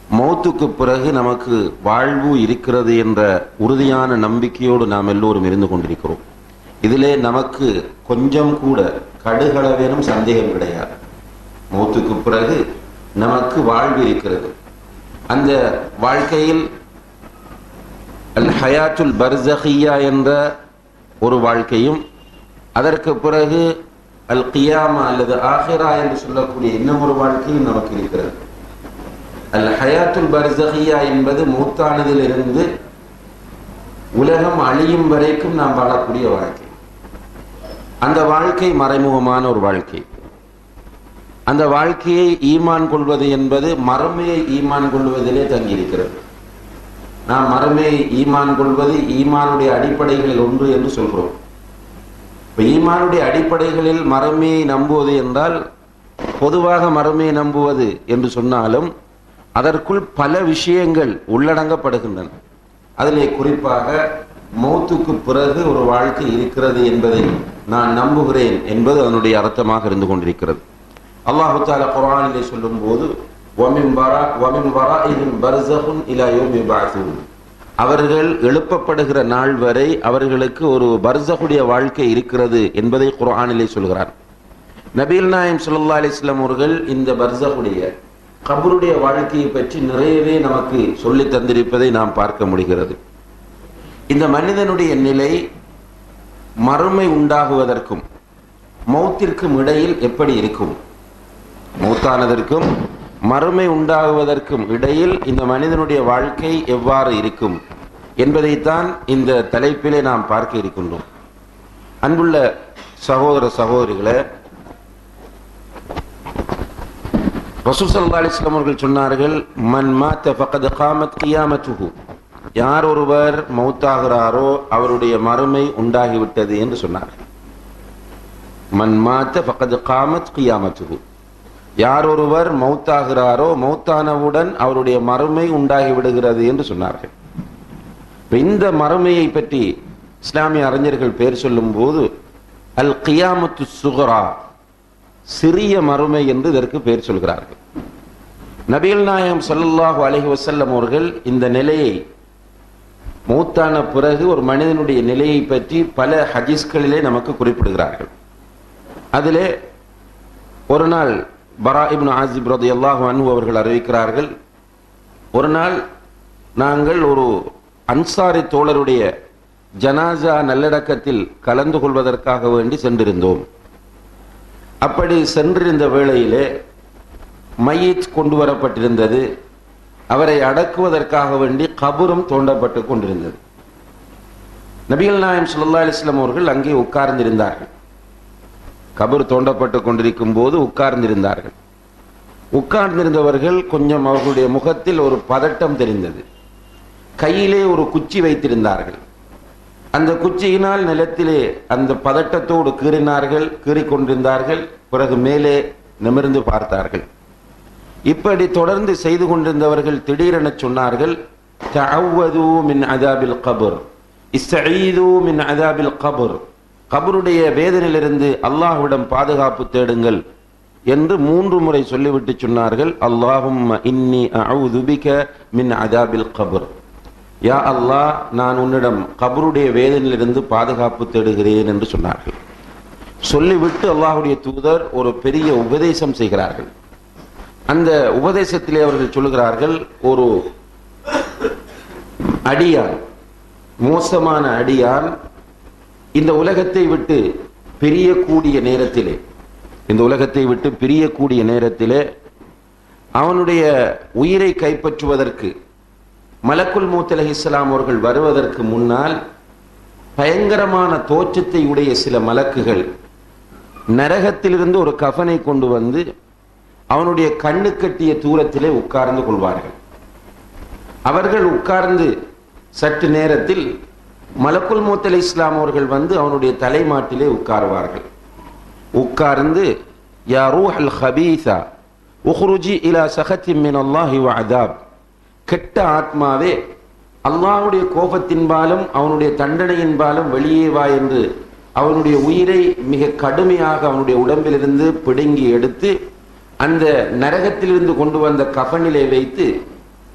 மௌத்துக்கு பிறகு நமக்கு வாழ்வு இருக்கிறது என்ற உறுதியான நம்பிக்கையோடு நாம் எல்லோரும் இருந்து கொண்டிருக்கிறோம். இதிலே நமக்கு கொஞ்சம் கூட கடுகளவேனும் சந்தேகம் கிடையாது. மௌத்துக்கு பிறகு நமக்கு வாழ்வு இருக்கிறது. அந்த வாழ்க்கையில் அல் ஹயாத்துல் பர்ஸகியா என்ற ஒரு வாழ்க்கையும், அதற்கு பிறகு அல் கியாமா அல்லது ஆஹிரா என்று சொல்லக்கூடிய இன்னும் ஒரு வாழ்க்கையும் நமக்கு இருக்கிறது. அல் ஹயாத்துல் பர்ஸகியா என்பது மூத்தானதிலிருந்து உலகம் அழியும் வரைக்கும் நாம் வாழக்கூடிய வாழ்க்கை. அந்த வாழ்க்கை மறைமுகமான ஒரு வாழ்க்கை. அந்த வாழ்க்கையை ஈமான் கொள்வது என்பது மறுமையை ஈமான் கொள்வதிலே தங்கியிருக்கிறது. நாம் மறுமையை ஈமான் கொள்வது ஈமானுடைய அடிப்படைகளில் ஒன்று என்று சொல்கிறோம். இப்போ ஈமானுடைய அடிப்படைகளில் மறுமையை நம்புவது என்றால், பொதுவாக மறுமையை நம்புவது என்று சொன்னாலும் அதற்குள் பல விஷயங்கள் உள்ளடங்கப்படுகின்றன. அதிலே குறிப்பாக மௌத்துக்கு பிறகு ஒரு வாழ்க்கை இருக்கிறது என்பதை நான் நம்புகிறேன் என்பது அதனுடைய அர்த்தமாக இருந்து கொண்டிருக்கிறது. அல்லாஹு தஆலா குர்ஆனிலே சொல்லும் போது அவர்கள் எழுப்பப்படுகிற நாள் வரை அவர்களுக்கு ஒரு பர்ஸகுடைய வாழ்க்கை இருக்கிறது என்பதை குர்ஆனிலே சொல்கிறார். நபிகள் நாயகம் ஸல்லல்லாஹு அலைஹி வஸல்லம் அவர்கள் இந்த பர்ஸகுடைய கபருடைய வாழ்க்கையை பற்றி நிறையவே நமக்கு சொல்லி தந்திருப்பதை நாம் பார்க்க முடிகிறது. இந்த மனிதனுடைய நிலை மறுமை உண்டாகுவதற்கும் மௌத்திற்கும் இடையில் எப்படி இருக்கும், மௌத்தானதற்கும் மறுமை உண்டாகுவதற்கும் இடையில் இந்த மனிதனுடைய வாழ்க்கை எவ்வாறு இருக்கும் என்பதைத்தான் இந்த தலைப்பிலே நாம் பார்க்க இருக்கின்றோம். அன்புள்ள சகோதர சகோதரிகளே, ரசூல் ஸல்லல்லாஹு அலைஹி வஸல்லம் அவர்கள் சொன்னார்கள், மன் மாத ஃபகத் காமத் கியாமத்துஹு, யார் ஒருவர் மௌத்தாகிறாரோ அவருடைய மறுமை உண்டாகிவிட்டது என்று சொன்னார்கள். மன் மாத ஃபகத் காமத் கியாமத்துஹு, யார் ஒருவர் மௌத்தாகிறாரோ மௌத்தானவுடன் அவருடைய மறுமை உண்டாகி விடுகிறது என்று சொன்னார்கள். இந்த மறுமையை பற்றி இஸ்லாமிய அறிஞர்கள் பெயர் சொல்லும் போது அல் கியாமத்து சுகரா, சிறிய மறுமை என்று இதற்கு பெயர் சொல்கிறார்கள். நபிகள் நாயகம் ஸல்லல்லாஹு அலைஹி வஸல்லம் அவர்கள் இந்த நிலையை, மௌத்தான பிறகு ஒரு மனிதனுடைய நிலையை பற்றி பல ஹதீஸ்களிலே நமக்கு குறிப்பிடுகிறார்கள். அதிலே ஒரு நாள் பரா இப்னு ஆசிப் ரலியல்லாஹு அன்ஹு அவர்கள் அறிவிக்கிறார்கள், ஒரு நாள் நாங்கள் ஒரு அன்சாரி தோழருடைய ஜனாசா நல்லடக்கத்தில் கலந்து கொள்வதற்காக வேண்டி சென்றிருந்தோம். அப்படி சென்றிருந்த வேளையிலே மையத் கொண்டு வரப்பட்டிருந்தது. அவரை அடக்குவதற்காக வேண்டி கபரும் தோண்டப்பட்டு கொண்டிருந்தது. நபிகள் நாயகம் ஸல்லல்லாஹு அலைஹி வஸல்லம் அவர்கள் அங்கே உட்கார்ந்திருந்தார்கள். கபர் தோண்டப்பட்டு கொண்டிருக்கும் போது உட்கார்ந்திருந்தார்கள். உட்கார்ந்திருந்தவர்கள் கொஞ்சம் அவர்களுடைய முகத்தில் ஒரு பதட்டம் தெரிந்தது. கையிலே ஒரு குச்சி வைத்திருந்தார்கள். அந்த குச்சியினால் நிலத்திலே அந்த பதட்டத்தோடு கீறிக்கொண்டிருந்தார்கள். பிறகு மேலே நிமிர்ந்து பார்த்தார்கள். இப்படி தொடர்ந்து செய்து கொண்டிருந்தவர்கள் திடீரென சொன்னார்கள், தஅவ்வது மின் அஸாபில் கபர், இஸ்தஈது மின் அஸாபில் கபர், கபருடைய வேதனையிலிருந்து அல்லாஹ்விடம் பாதுகாப்பு தேடுங்கள் என்று 3 முறை சொல்லிவிட்டு சொன்னார்கள், அல்லாஹும்ம இன்னி அஊது பிக மின் அஸாபில் கபர், யா அல்லாஹ், நான் உன்னிடம் கபருடைய வேதனையிலிருந்து பாதுகாப்பு தேடுகிறேன் என்று சொன்னார்கள். சொல்லிவிட்டு அல்லாஹ்வுடைய தூதர் ஒரு பெரிய உபதேசம் செய்கிறார்கள். அந்த உபதேசத்திலே அவர்கள் சொல்லுகிறார்கள், ஒரு அடியான், மோசமான அடியான் இந்த உலகத்தை விட்டு பிரியக்கூடிய நேரத்திலே அவனுடைய உயிரை கைப்பற்றுவதற்கு மலக்குல் மௌத் அலைஹிஸ்ஸலாம் அவர்கள் வருவதற்கு முன்னால் பயங்கரமான தோற்றத்தை உடைய சில மலக்குகள் நரகத்திலிருந்து ஒரு கஃனை கொண்டு வந்து அவனுடைய கண்ணு கட்டிய தூரத்திலே உட்கார்ந்து கொள்வார்கள். அவர்கள் உட்கார்ந்து சற்று நேரத்தில் மலக்குல் மௌத் அலைஹிஸ்ஸலாம் அவர்கள் வந்து அவனுடைய தலைமாட்டிலே உட்காருவார்கள். உட்கார்ந்து, யா ரூஹல் ஹபீஸா உஹ்ருஜி இலா சஹத்தின் மின் அல்லாஹி வ அதாப், கெட்ட ஆத்மாவே அல்லாஹ்வுடைய கோபத்தின்பாலும் அவனுடைய தண்டனையின்பாலும் வெளியே வா என்று அவனுடைய உயிரை மிக கடுமையாக அவனுடைய உடம்பிலிருந்து பிடுங்கி எடுத்து அந்த நரகத்திலிருந்து கொண்டு வந்த கஃனிலே வைத்து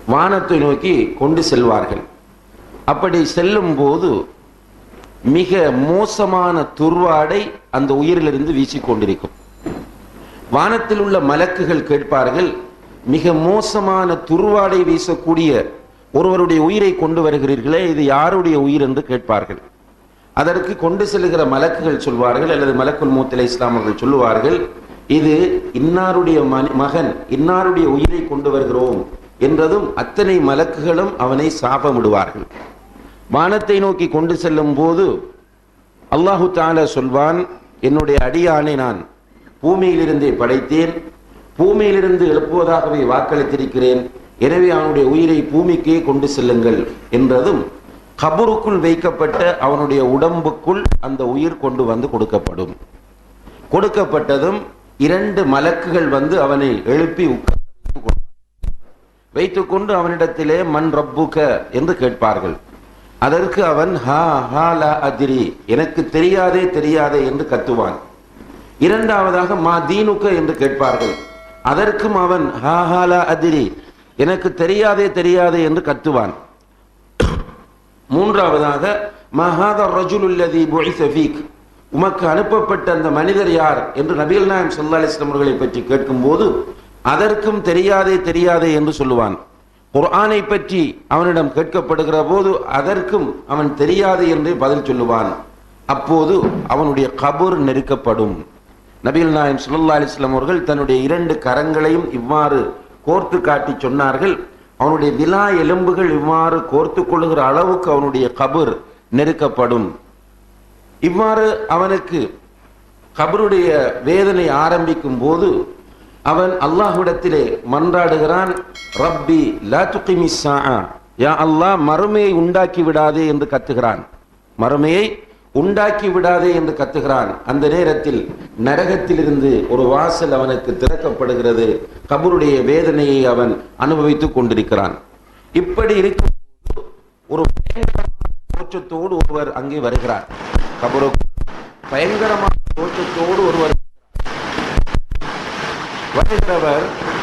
வானத்தை நோக்கி கொண்டு செல்வார்கள். அப்படி செல்லும் போது மிக மோசமான துர்வாடை அந்த உயிரிலிருந்து வீசிக்கொண்டிருக்கும். வானத்தில் உள்ள மலக்குகள் கேட்பார்கள், மிக மோசமான துர்வாடை வீசக்கூடிய ஒருவருடைய உயிரை கொண்டு வருகிறீர்களே, இது யாருடைய உயிர் என்று கேட்பார்கள். அதற்கு கொண்டு செல்கிற மலக்குகள் சொல்வார்கள், அல்லது மலக்குல் மௌத் அலைஹிஸ்ஸலாம் அவர்கள் சொல்லுவார்கள், இது இன்னாருடைய மகன் இன்னாருடைய உயிரை கொண்டு வருகிறோம் என்றதும் அத்தனை மலக்குகளும் அவனை சாபமிடுவார்கள். வானத்தை நோக்கி கொண்டு செல்லும் போது அல்லாஹு தஆலா சொல்வான், என்னுடைய அடியானை நான் பூமியிலிருந்தே படைத்தேன், பூமியிலிருந்து எழுப்புவதாகவே வாக்களித்திருக்கிறேன், எனவே அவனுடைய உயிரை பூமிக்கே கொண்டு செல்லுங்கள் என்றதும் கபருக்குள் வைக்கப்பட்ட அவனுடைய உடம்புக்குள் அந்த உயிர் கொண்டு வந்து கொடுக்கப்படும். கொடுக்கப்பட்டதும் 2 மலக்குகள் வந்து அவனை எழுப்பி வைத்துக்கொண்டு அவனிடத்திலே மன் ரப்புக என்று கேட்பார்கள். அதற்கு அவன் ஹா ஹா லா அத்ரி, எனக்கு தெரியாதே தெரியாதே என்று கத்துவான். இரண்டாவதாக மா தீனுக என்று கேட்பார்கள். அதற்கும் அவன் ஹா ஹா லா அத்ரி, எனக்கு தெரியாதே தெரியாதே என்று கத்துவான். மூன்றாவதாக மா ஹாதா ரஜுலுல் லதீ புஇஸ ஃபீக், உமக்கு அனுப்பப்பட்ட அந்த மனிதர் யார் என்று நபிகள் நாயகம் ஸல்லல்லாஹு அலைஹி வஸல்லம் அவர்களை பற்றி கேட்கும்போது அதற்கும் தெரியாதே தெரியாதே என்று சொல்லுவான். குர்ஆனை பற்றி அவனிடம் கேட்கப்படுகிற போது அதற்கும் அவன் தெரியாது என்று பதில் சொல்லுவான். அப்போது அவனுடைய கபர் நெருக்கப்படும். நபிகள் நாயகம் ஸல்லல்லாஹு அலைஹி வஸல்லம் அவர்கள் தன்னுடைய 2 கரங்களையும் இவ்வாறு கோர்த்து காட்டி சொன்னார்கள், அவனுடைய விலா எலும்புகள் இவ்வாறு கோர்த்து கொள்ளுகிற அளவுக்கு அவனுடைய கபர் நெருக்கப்படும். இவ்வாறு அவனுக்கு கபருடைய வேதனை ஆரம்பிக்கும் போது அவன் அல்லாஹ்விடத்திலே மன்றாடுகிறான், ரப்பி லா துகிமிஸ் ஸாஅ, யா அல்லாஹ் மறுமையை உண்டாக்கி விடாதே என்று கத்துகிறான். மறுமையை உண்டாக்கி விடாதே என்று கத்துகிறான். அந்த நேரத்தில் நரகத்திலிருந்து ஒரு வாசல் அவனுக்கு திறக்கப்படுகிறது. கபருடைய வேதனையை அவன் அனுபவித்துக் கொண்டிருக்கிறான். இப்படி இருக்கும் ஒரு தோற்றத்தோடு ஒருவர் அங்கே வருகிறார். கபரு பயங்கரமான தோற்றத்தோடு ஒருவர் வருகிறவர்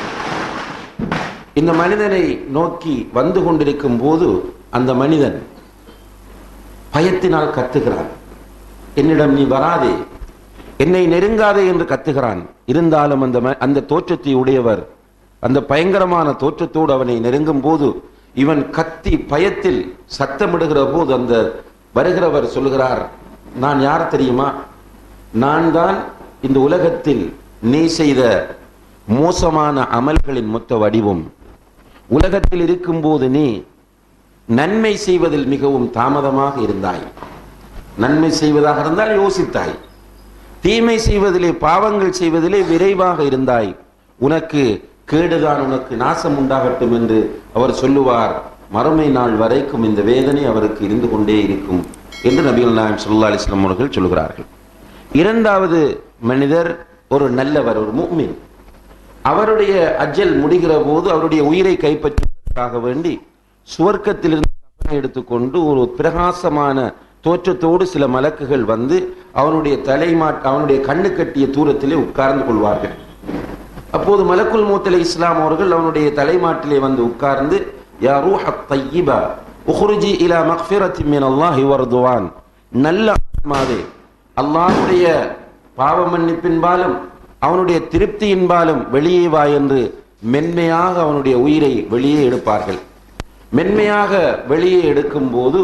இந்த மனிதனை நோக்கி வந்து கொண்டிருக்கும் போது அந்த மனிதன் பயத்தினால் கத்துகிறான், என்னிடம் நீ வராதே, என்னை நெருங்காதே என்று கத்துகிறான். இருந்தாலும் அந்த தோற்றத்தை உடையவர் அந்த பயங்கரமான தோற்றத்தோடு அவனை நெருங்கும் போது இவன் கத்தி பயத்தில் சத்தமிடுகிற போது அந்த வருகிறவர் சொல்கிறார், நான் யார் தெரியுமா? நான் தான் இந்த உலகத்தில் நீ செய்த மோசமான அமல்களின் மொத்த வடிவம். உலகத்தில் இருக்கும்போது நீ நன்மை செய்வதில் மிகவும் தாமதமாக இருந்தாய். நன்மை செய்வதாக இருந்தால் யோசித்தாய், தீமை செய்வதிலே பாவங்கள் செய்வதிலே விரைவாக இருந்தாய். உனக்கு கேடுதான், உனக்கு நாசம் உண்டாகட்டும் என்று அவர் சொல்லுவார். மறுமை நாள் வரைக்கும் இந்த வேதனை அவருக்கு இருந்து கொண்டே இருக்கும் என்று நபிகள் நாயகம் ஸல்லல்லாஹு அலைஹி வஸல்லம் அவர்கள் சொல்கிறார்கள். இரண்டாவது மனிதர் ஒரு நல்லவர், ஒரு முஃமின். அவருடைய அஜல் முடிகிற போது அவருடைய உயிரை கைப்பற்றுவதற்காக வேண்டி சுவர்க்கத்திலிருந்து எடுத்துக்கொண்டு ஒரு பிரகாசமான தோற்றத்தோடு சில மலக்குகள் வந்து அவனுடைய அவனுடைய கண்ணு கட்டிய தூரத்திலே உட்கார்ந்து கொள்வார்கள். அப்போது மலக்குல் மௌத் அலைஹிஸ்ஸலாம் அவர்கள் அவனுடைய தலைமாட்டிலே வந்து உட்கார்ந்து, யா ரூஹத் தய்யிபா உக்ருஜி இலா மக்ஃபிரத்தின் மினல்லாஹி வர்துவான், நல்ல ஆத்மாவே அல்லாஹ்வுடைய பாவ மன்னிப்பின்பாலும் அவனுடைய திருப்தியின்பாலும் வெளியே வா என்று மென்மையாக அவனுடைய உயிரை வெளியே எடுப்பார்கள். மென்மையாக வெளியே எடுக்கும் போது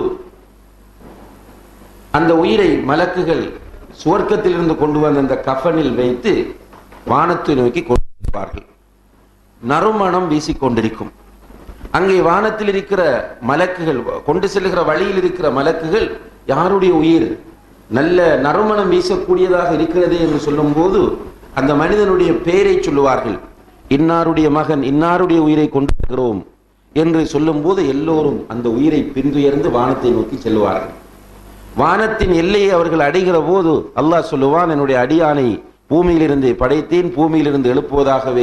அந்த உயிரை மலக்குகள் சுவர்க்கத்திலிருந்து கொண்டு வந்த அந்த கஃனில் வைத்து வானத்தை நோக்கி கொண்டிருப்பார்கள். நறுமணம் வீசிக்கொண்டிருக்கும். அங்கே வானத்தில் இருக்கிற மலக்குகள், கொண்டு செல்கிற வழியில் இருக்கிற மலக்குகள், யாருடைய உயிர் நல்ல நறுமணம் வீசக்கூடியதாக இருக்கிறது என்று சொல்லும் போது அந்த மனிதனுடைய பெயரை சொல்லுவார்கள். இன்னாருடைய மகன் இன்னாருடைய உயிரை கொண்டு வருகிறோம் என்று சொல்லும் போது எல்லோரும் அந்த உயிரை பின்துயர்ந்து வானத்தை நோக்கி செல்வார்கள். வானத்தின் எல்லையை அவர்கள் அடைகிற போது அல்லாஹ் சொல்லுவான், என்னுடைய அடியானை பூமியிலிருந்து படைத்தேன், பூமியிலிருந்து எழுப்புவதாகவே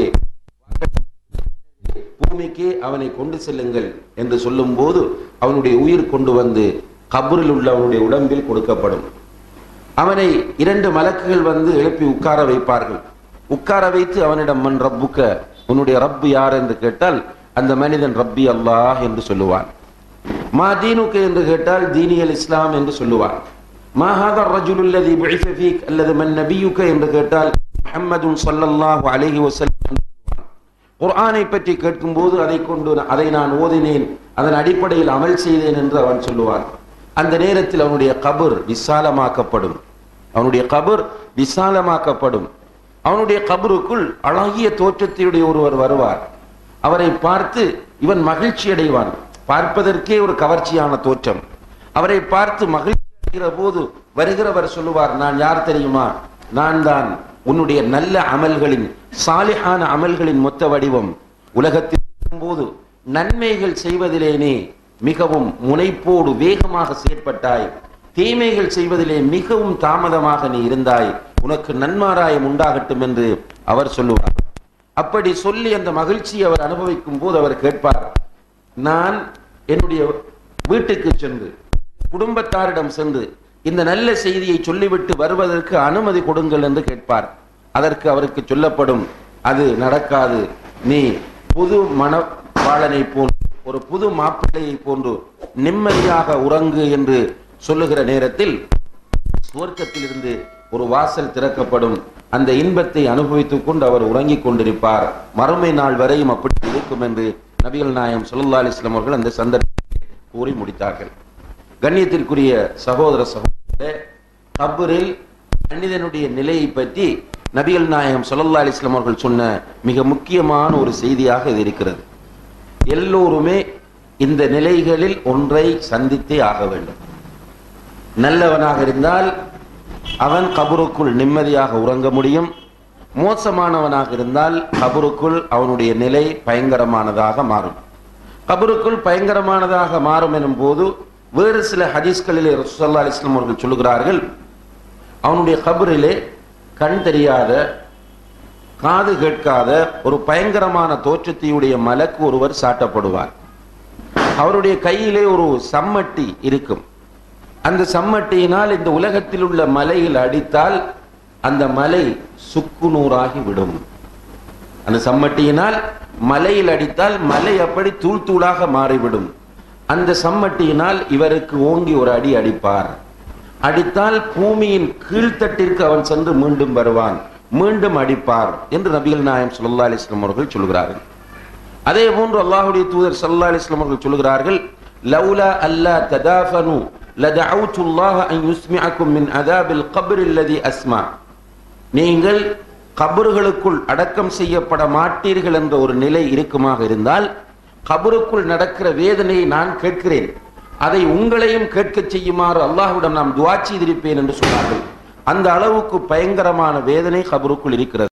பூமிக்கே அவனை கொண்டு செல்லுங்கள் என்று சொல்லும் போது அவனுடைய உயிர் கொண்டு வந்து கபரில் உள்ள அவனுடைய உடம்பில் கொடுக்கப்படும். அவனை 2 மலக்குகள் வந்து எழுப்பி உட்கார வைப்பார்கள். உட்கார வைத்து அவனிடம் மன் ரப்புக்க, உன்னுடைய ரப்பு யார் என்று கேட்டால் அந்த மனிதன் ரப்பி அல்லாஹ் என்று சொல்லுவான். மா தீனுக்கு என்று கேட்டால் தீனியல் இஸ்லாம் என்று சொல்லுவான். மா ஹாதா ரஜுலுல் லதி புஇஸ ஃபீக் அல்லது மன் நபியுக என்று கேட்டால் முஹம்மதுன் ஸல்லல்லாஹு அலைஹி வஸல்லம். குர்ஆனை பற்றி கேட்கும்போது அதை நான் ஓதினேன், அதன் அடிப்படையில் அமல் செய்தேன் என்று அவன் சொல்லுவான். அந்த நேரத்தில் அவனுடைய கபர் விசாலமாக்கப்படும். அவனுடைய கபருக்குள் அழகிய தோற்றத்தையுடைய ஒருவர் வருவார். அவரை பார்த்து இவன் மகிழ்ச்சி அடைவான். பார்ப்பதற்கே ஒரு கவர்ச்சியான தோற்றம். அவரை பார்த்து மகிழ்ச்சி அடைகிற போது வருகிறவர் சொல்லுவார், நான் யார் தெரியுமா? நான் தான் உன்னுடைய நல்ல அமல்களின், சாலிஹான அமல்களின் மொத்த வடிவம். உலகத்தில் போது நன்மைகள் செய்வதிலேனே மிகவும் முனைப்போடு வேகமாக செயற்பட்டாய், தீமைகள் செய்வதிலே மிகவும் தாமதமாக நீ இருந்தாய், உனக்கு நன்மாராயம் உண்டாகட்டும் என்று அவர் சொல்லுவார். அப்படி சொல்லி அந்த மகிழ்ச்சியை அவர் அனுபவிக்கும் போது அவர் கேட்பார், நான் என்னுடைய வீட்டுக்கு சென்று குடும்பத்தாரிடம் சென்று இந்த நல்ல செய்தியை சொல்லிவிட்டு வருவதற்கு அனுமதி கொடுங்கள் என்று கேட்பார். அதற்கு அவருக்கு சொல்லப்படும், அது நடக்காது, நீ புது மணவாளனை போன்று, ஒரு புது மாப்பிள்ளையை போன்று நிம்மதியாக உறங்கு என்று சொல்லுகிற நேரத்தில் சுவர்க்கத்திலிருந்து ஒரு வாசல் திறக்கப்படும். அந்த இன்பத்தை அனுபவித்துக் கொண்டு அவர் உறங்கிக் கொண்டிருப்பார். மறுமை நாள் வரையும் அப்படி இருக்கும் என்று நபிகள் நாயகம் ஸல்லல்லாஹு அலைஹி வஸல்லம் அவர்கள் அந்த சந்தர்ப்பத்தை கூறி முடித்தார்கள். கண்ணியத்திற்குரிய சகோதர சகோதரர்களே, கபரில் மனிதனுடைய நிலையை பற்றி நபிகள் நாயகம் ஸல்லல்லாஹு அலைஹி வஸல்லம் அவர்கள் சொன்ன மிக முக்கியமான ஒரு செய்தியாக இது இருக்கிறது. எல்லோருமே இந்த நிலைகளில் ஒன்றை சந்தித்தே ஆக வேண்டும். நல்லவனாக இருந்தால் அவன் கபருக்குள் நிம்மதியாக உறங்க முடியும். மோசமானவனாக இருந்தால் கபருக்குள் அவனுடைய நிலை பயங்கரமானதாக மாறும். கபருக்குள் பயங்கரமானதாக மாறும் எனும் போது வேறு சில ஹதீஸ்களிலே ரசூலுல்லாஹி ஸல்லல்லாஹு அலைஹி வஸல்லம் அவர்கள் சொல்லுகிறார்கள், அவனுடைய கபரிலே கண் தெரியாத, காது கேட்காத ஒரு பயங்கரமான தோற்றத்தையுடைய மலக்கு ஒருவர் சாட்டப்படுவார். அவருடைய கையிலே ஒரு சம்மட்டி இருக்கும். அந்த சம்மட்டியினால் இந்த உலகத்தில் உள்ள மலையில் அடித்தால் அந்த மலை சுக்குநூறாகி விடும். அந்த சம்மட்டியினால் மலையில் அடித்தால் மலை அப்படி தூள் தூளாக மாறிவிடும். அந்த சம்மட்டியினால் இவருக்கு ஓங்கி ஒரு அடி அடிப்பார். அடித்தால் பூமியின் கீழ்த்தட்டிற்கு அவன் சென்று மீண்டும் வருவான், மீண்டும் அடிப்பார் என்று நபிகள் நாயகம் ஸல்லல்லாஹு அலைஹி வஸல்லம் அவர்கள் சொல்கிறார்கள். அதே போன்று அல்லாஹ்வுடைய தூதர் ஸல்லல்லாஹு அலைஹி வஸல்லம் அவர்கள் சொல்கிறார்கள், லௌலா அல்லா ததாஃபனு லதஅவுதுல்லாஹ அன் யுஸ்மிஅக்கும் மின் அதாபில் கப்ர் அல்லதி அஸ்மா. நீங்கள் கபர்களுக்குள் அடக்கம் செய்யப்பட மாட்டீர்கள் என்ற ஒரு நிலை இருக்குமாக இருந்தால் கபருக்குள் நடக்கிற வேதனையை நான் கேட்கிறேன், அதை உங்களையும் கேட்க செய்யுமாறு அல்லாஹ்விடம் நாம் துஆ செய்திருப்பேன் என்று சொன்னார்கள். அந்த அளவுக்கு பயங்கரமான வேதனை கபருக்குள் இருக்கிறது.